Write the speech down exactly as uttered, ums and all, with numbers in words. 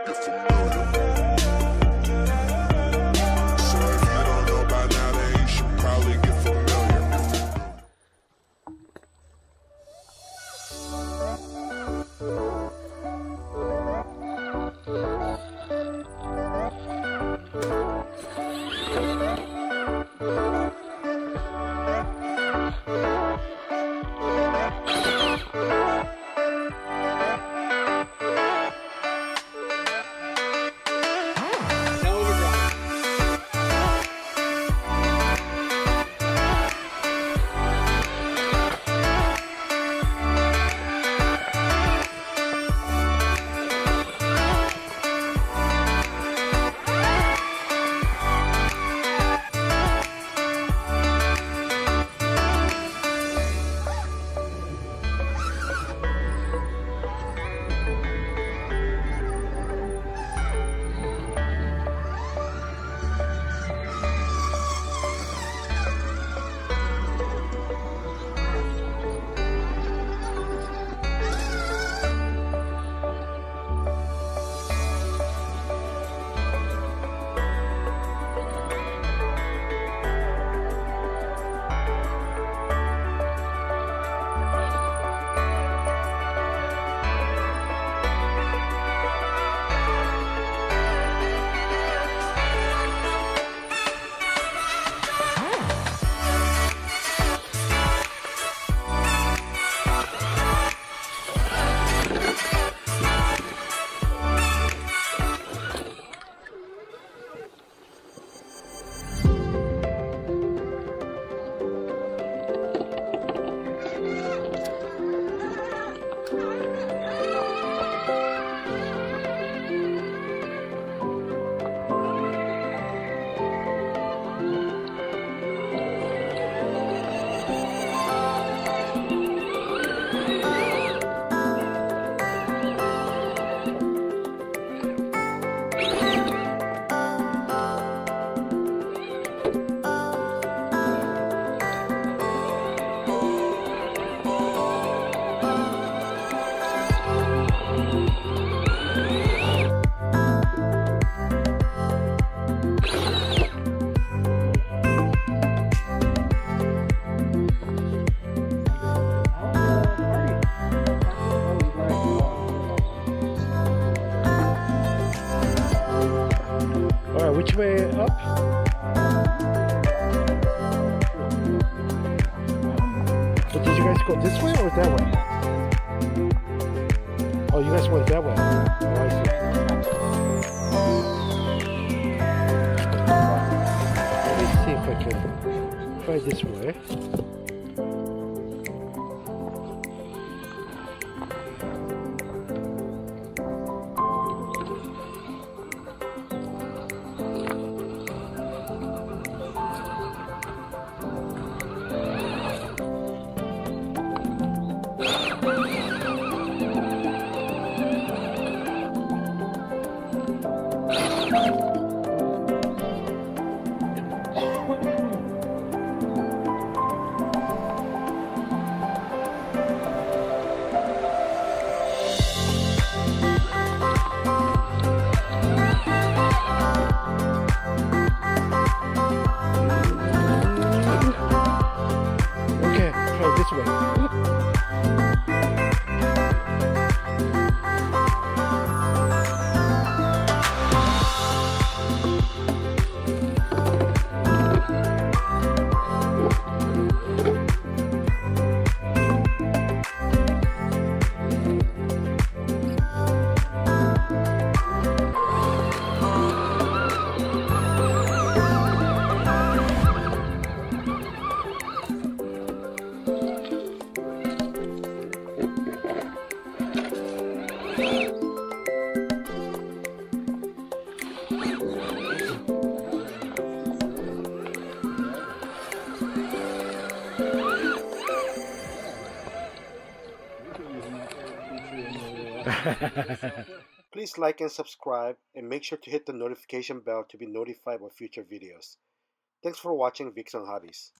get familiar. So if you don't know by now, then you should probably get familiar. Alright, which way up? But did you guys go this way or that way? Oh, you guys went that way. Oh, I see. Let me see if I can try this way. This way. Please like and subscribe, and make sure to hit the notification bell to be notified of future videos. Thanks for watching Vic's on Hobbies.